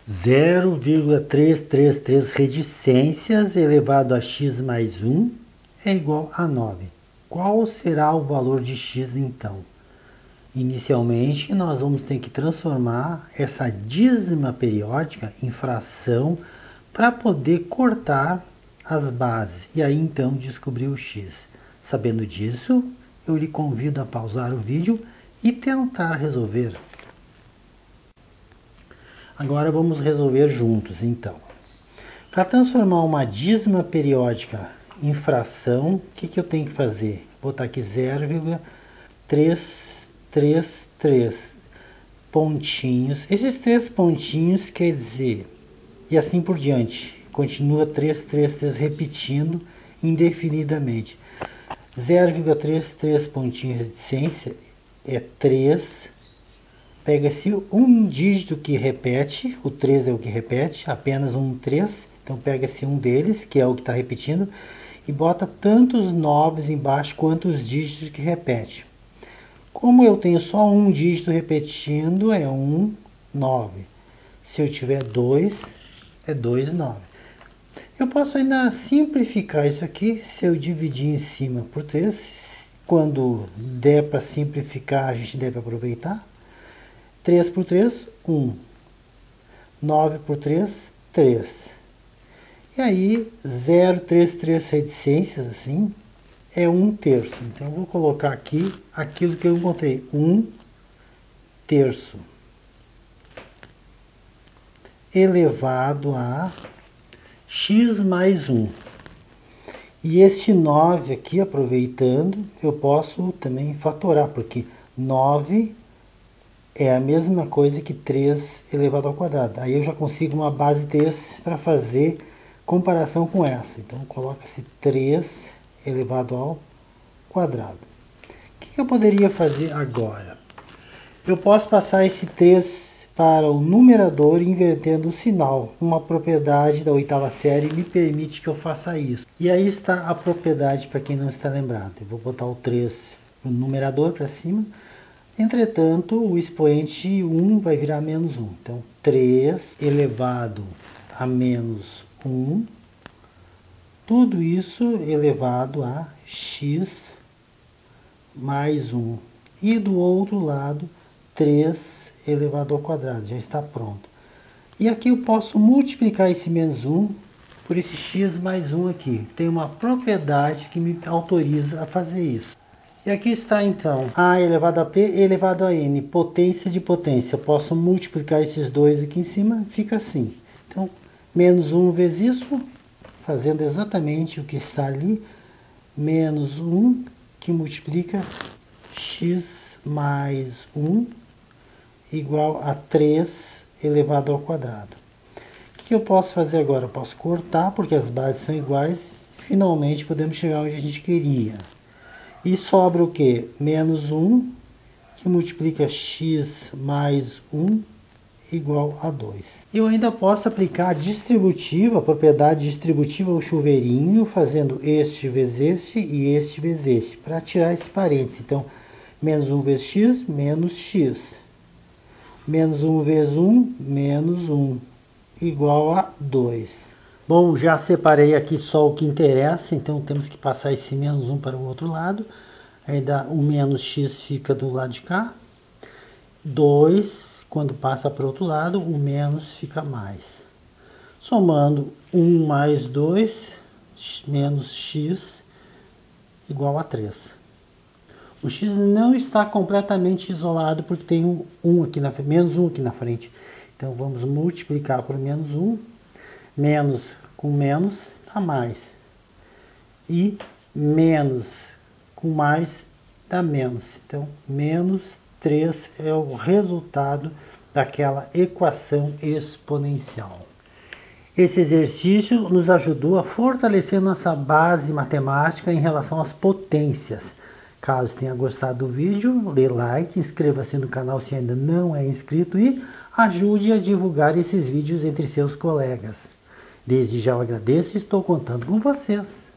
0,333 reticências elevado a x mais 1 é igual a 9. Qual será o valor de x então? Inicialmente, nós vamos ter que transformar essa dízima periódica em fração para poder cortar as bases e aí então descobrir o x. Sabendo disso, eu lhe convido a pausar o vídeo e tentar resolver. Agora vamos resolver juntos, então. Para transformar uma dízima periódica em fração, o que eu tenho que fazer? Vou botar aqui 0,333 pontinhos. Esses 3 pontinhos quer dizer, e assim por diante, continua 333 repetindo indefinidamente. 0,33 pontinhos de reticência é 3. Pega-se um dígito que repete, o 3 é o que repete, apenas um 3. Então pega-se um deles, que é o que está repetindo, e bota tantos 9 embaixo quanto os dígitos que repete. Como eu tenho só um dígito repetindo, é 1, 9. Se eu tiver 2, é 2, 9. Eu posso ainda simplificar isso aqui, se eu dividir em cima por 3. Quando der para simplificar, a gente deve aproveitar. 3 por 3, 1. 9 por 3, 3. E aí, 0,33 reticências, assim, é 1/3. Então, eu vou colocar aqui aquilo que eu encontrei, 1/3 elevado a x mais 1. E este 9 aqui, aproveitando, eu posso também fatorar, porque 9 é a mesma coisa que 3 elevado ao quadrado. Aí eu já consigo uma base 3 para fazer comparação com essa. Então, coloca-se 3 elevado ao quadrado. O que eu poderia fazer agora? Eu posso passar esse 3 para o numerador invertendo o sinal. Uma propriedade da 8ª série me permite que eu faça isso. E aí está a propriedade para quem não está lembrado. Eu vou botar o 3 no numerador para cima. Entretanto, o expoente 1 vai virar menos 1. Então, 3 elevado a menos 1. Tudo isso elevado a x mais 1. E do outro lado, 3 elevado ao quadrado. Já está pronto. E aqui eu posso multiplicar esse menos 1 por esse x mais 1 aqui. Tem uma propriedade que me autoriza a fazer isso. E aqui está então a elevado a p elevado a n, potência de potência. Eu posso multiplicar esses dois aqui em cima, fica assim. Então, menos 1 vezes isso, fazendo exatamente o que está ali, menos 1, que multiplica x mais 1, igual a 3 elevado ao quadrado. O que eu posso fazer agora? Eu posso cortar, porque as bases são iguais. Finalmente, podemos chegar onde a gente queria. E sobra o quê? Menos 1, que multiplica x mais 1, igual a 2. Eu ainda posso aplicar a distributiva, a propriedade distributiva ao chuveirinho, fazendo este vezes este e este vezes este, para tirar esse parênteses. Então, menos 1 vezes x, menos x. Menos 1 vezes 1, menos 1, igual a 2. Bom, já separei aqui só o que interessa, então temos que passar esse menos 1 para o outro lado. Aí dá o menos x fica do lado de cá. 2, quando passa para o outro lado, o menos fica mais. Somando 1 mais 2, menos x, igual a 3. O x não está completamente isolado, porque tem menos 1 aqui na frente. Então, vamos multiplicar por menos 1. Menos com menos dá mais. E menos com mais dá menos. Então, menos 3 é o resultado daquela equação exponencial. Esse exercício nos ajudou a fortalecer nossa base matemática em relação às potências. Caso tenha gostado do vídeo, dê like, inscreva-se no canal se ainda não é inscrito e ajude a divulgar esses vídeos entre seus colegas. Desde já eu agradeço e estou contando com vocês.